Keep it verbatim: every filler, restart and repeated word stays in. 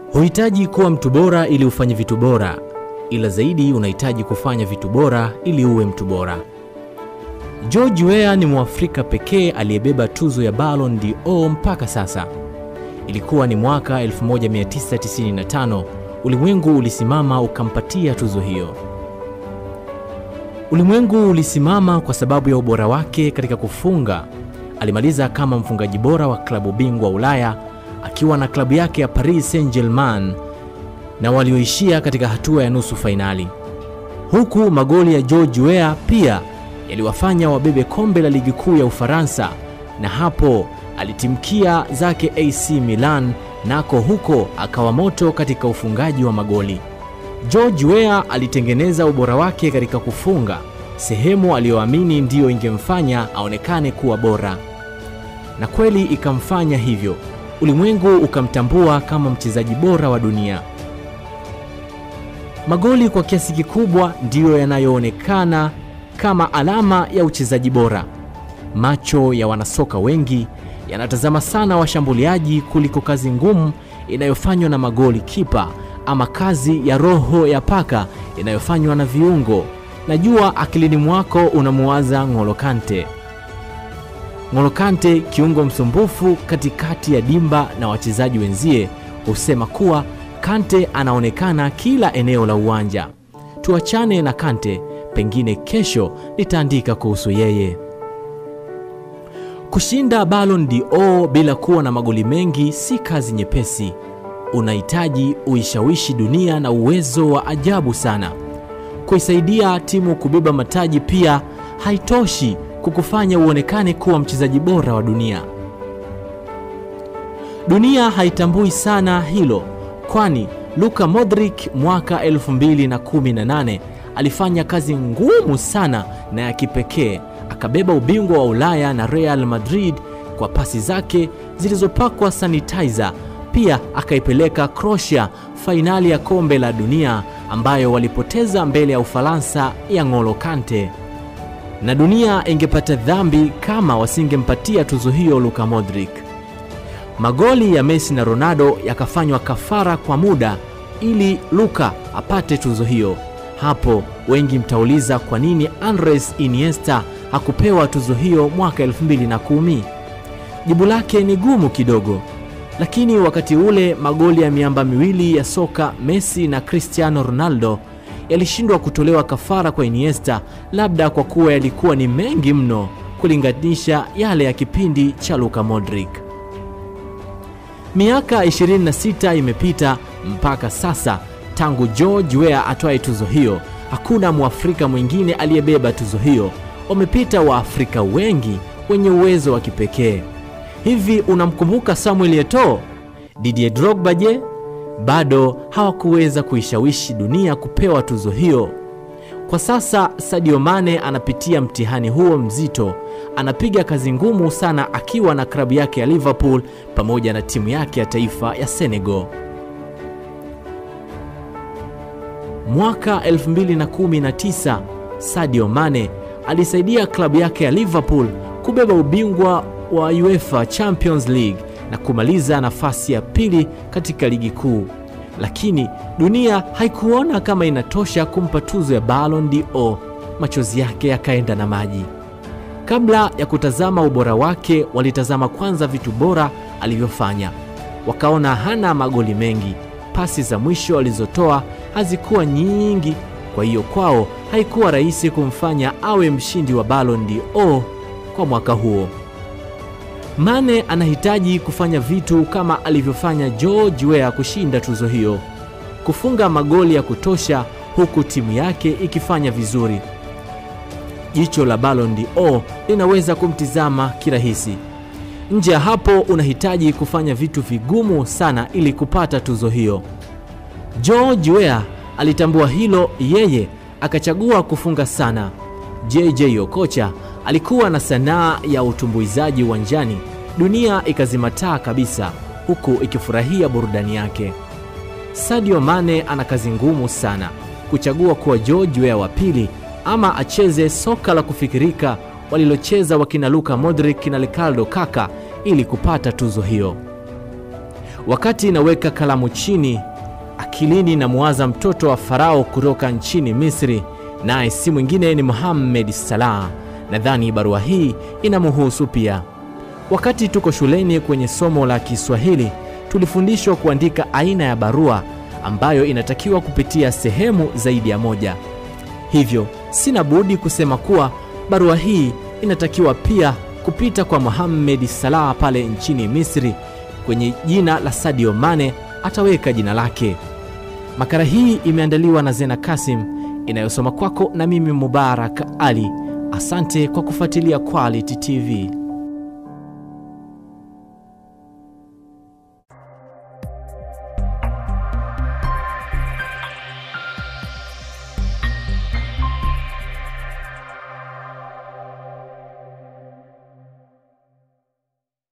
Huhitaji kuwa mtu bora ili ufanye vitu bora, ila zaidi unahitaji kufanya vitu bora ili uwe mtu bora. George Weah ni Mwafrika pekee aliyebeba tuzo ya Ballon d'Or mpaka sasa. Ilikuwa ni mwaka elfu moja mia tisa tisini na tano, ulimwengu ulisimama ukampatia tuzo hiyo. Ulimwengu ulisimama kwa sababu ya ubora wake katika kufunga. Alimaliza kama mfungaji bora wa klabu bingwa Ulaya akiwa na klabu yake ya Paris Saint-Germain, na walioishia katika hatua ya nusu fainali. Huku magoli ya George Weah pia yaliwafanya wabebe kombe la ligi kuu ya Ufaransa, na hapo alitimkia zake A C Milan, nako huko akawa moto katika ufungaji wa magoli. George Weah alitengeneza ubora wake katika kufunga, sehemu aliyoamini ndiyo ingemfanya aonekane kuwa bora. Na kweli ikamfanya hivyo. Ulimwengu ukamtambua kama mchezaji bora wa dunia. Magoli kwa kiasi kikubwa ndiyo yanayoonekana kama alama ya uchezaji bora. Macho ya wanasoka wengi yanatazama sana washambuliaji kuliko kazi ngumu inayofanywa na magoli kipa, ama kazi ya roho ya paka inayofanywa na viungo. Najua akilini mwako unamuwaza N'Golo Kante. N'Golo Kante, kiungo msumbufu katikati ya dimba na wachezaji wenzie, husema kuwa Kante anaonekana kila eneo la uwanja. Tuachane na Kante, pengine kesho nitaandika kuhusu yeye. Kushinda Ballon d'Or bila kuwa na magoli mengi si kazi nyepesi. Unahitaji uishawishi dunia na uwezo wa ajabu sana. Kuisaidia timu kubeba mataji pia haitoshi kukufanya uonekane kuwa mchezaji bora wa dunia. Dunia haitambui sana hilo, kwani Luka Modric mwaka elfu mbili na kumi na nane alifanya kazi ngumu sana na ya kipekee, akabeba ubingwa wa Ulaya na Real Madrid kwa pasi zake zilizopakwa sanitizer. Pia akaipeleka Croatia fainali ya kombe la dunia ambayo walipoteza mbele ya Ufaransa ya N'Golo Kante. Na dunia ingepata dhambi kama wasingempatia tuzo hiyo Luka Modric. Magoli ya Messi na Ronaldo yakafanywa kafara kwa muda ili Luka apate tuzo hiyo. Hapo wengi mtauliza kwa nini Andres Iniesta hakupewa tuzo hiyo mwaka elfu mbili na kumi. Jibu lake ni gumu kidogo. Lakini wakati ule magoli ya miamba miwili ya soka, Messi na Cristiano Ronaldo, yalishindwa kutolewa kafara kwa Iniesta, labda kwa kuwa yalikuwa ni mengi mno kulinganisha yale ya kipindi cha Luka Modric. Miaka ishirini na sita imepita mpaka sasa tangu George Weah atoe tuzo hiyo. Hakuna Mwafrika mwingine aliyebeba tuzo hiyo. Wamepita Waafrika wengi wenye uwezo wa kipekee. Hivi unamkumbuka Samuel Eto'o? Didier Drogba je? Bado hawakuweza kuishawishi dunia kupewa tuzo hiyo. Kwa sasa Sadio Mane anapitia mtihani huo mzito. Anapiga kazi ngumu sana akiwa na klabu yake ya Liverpool pamoja na timu yake ya taifa ya Senegal. Mwaka elfu mbili na kumi na tisa, Sadio Mane alisaidia klabu yake ya Liverpool kubeba ubingwa wa UEFA Champions League na kumaliza nafasi ya pili katika ligi kuu. Lakini dunia haikuona kama inatosha kumpa tuzo ya Ballon d'Or. Machozi yake yakaenda na maji. Kabla ya kutazama ubora wake, walitazama kwanza vitu bora alivyofanya. Wakaona hana magoli mengi. Pasi za mwisho alizotoa hazikuwa nyingi, kwa hiyo kwao haikuwa rahisi kumfanya awe mshindi wa Ballon d'Or kwa mwaka huo. Mane anahitaji kufanya vitu kama alivyofanya George Weah kushinda tuzo hiyo. Kufunga magoli ya kutosha huku timu yake ikifanya vizuri. Jicho la Ballon d'Or linaweza kumtizama kirahisi. Nje ya hapo unahitaji kufanya vitu vigumu sana ili kupata tuzo hiyo. George Weah alitambua hilo, yeye akachagua kufunga sana. J J Okocha alikuwa na sanaa ya utumbuizaji uwanjani. Dunia ikazimataa kabisa huku ikifurahia burudani yake. Sadio Mane ana kazi ngumu sana kuchagua kuwa George Weah wa pili ama acheze soka la kufikirika walilocheza wakina Luka Modric na Ricardo Kaka ili kupata tuzo hiyo. Wakati naweka kalamu chini, akilini na muwaza mtoto wa Farao kutoka nchini Misri, naye si mwingine ni Mohamed Salah. Nadhani barua hii inamhusu pia. Wakati tuko shuleni kwenye somo la Kiswahili, tulifundishwa kuandika aina ya barua ambayo inatakiwa kupitia sehemu zaidi ya moja. Hivyo, sina budi kusema kuwa barua hii inatakiwa pia kupita kwa Mohamed Salah pale nchini Misri. Kwenye jina la Sadio Mane ataweka jina lake. Makala hii imeandaliwa na Zena Kasim, inayosoma kwako na mimi Mubarak Ali. Asante kwa kufuatilia Quality T V.